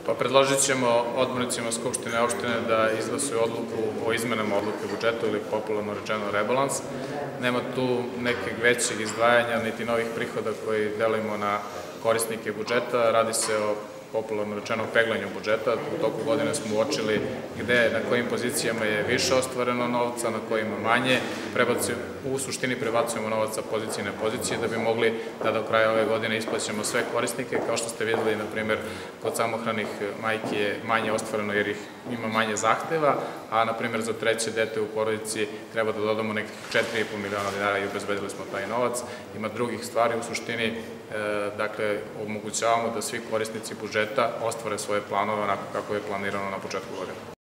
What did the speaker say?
Pa predložit ćemo odbornicima Skupštine opštine da izglasuju odluku o izmenama odluke budžeta ili popularno rečeno rebalans. Nema tu nekih većih izdvajanja niti novih prihoda koji delimo na korisnike budžeta. Radi se o popularno rečeno peglanju budžeta. U toku godine smo uočili gde, na kojim pozicijama je više ostvareno novca, na kojima manje. U suštini prebacujemo novac sa pozicije na pozicije da bi mogli da do kraja ove godine isplaćamo sve korisnike. Kao što ste videli, na primjer, kod samohranih majki je manje ostvareno jer ih ima manje zahteva, a na primjer za treće dete u porodici treba da dodamo nekih 4,5 miliona dinara i obezbedili smo taj novac. Ima drugih stvari, u suštini, dakle, omogućavamo da svi korisnici budžeta ostvare svoje planove onako kako je planirano na početku godine.